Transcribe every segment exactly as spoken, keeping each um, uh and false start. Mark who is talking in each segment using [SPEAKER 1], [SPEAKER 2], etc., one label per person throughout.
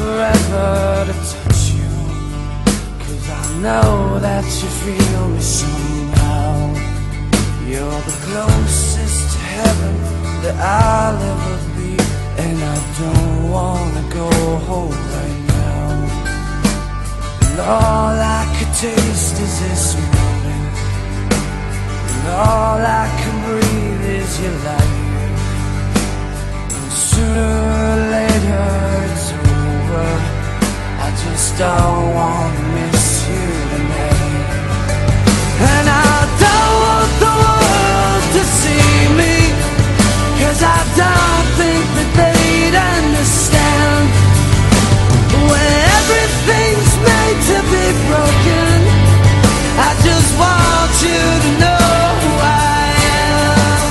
[SPEAKER 1] forever to touch you, 'cause I know that you feel me somehow. You're the closest to heaven that I'll ever be, and I don't wanna go home right now. And all I could taste is this moment, and all I can breathe is your light. And sooner or later it's over, I just don't wanna miss you tonight. And I don't want the world to see me, 'cause I don't think that they'd understand. When everything's made to be broken, I just want you to know who I am.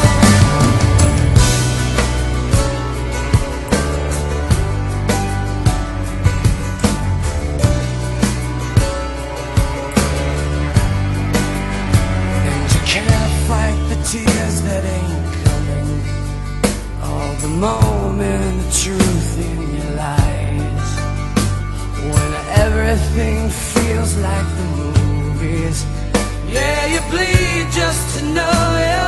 [SPEAKER 1] And you can't fight the tears that ain't coming, all the moment the truth in your lies. When everything feels like the movies, yeah, you bleed just to know it.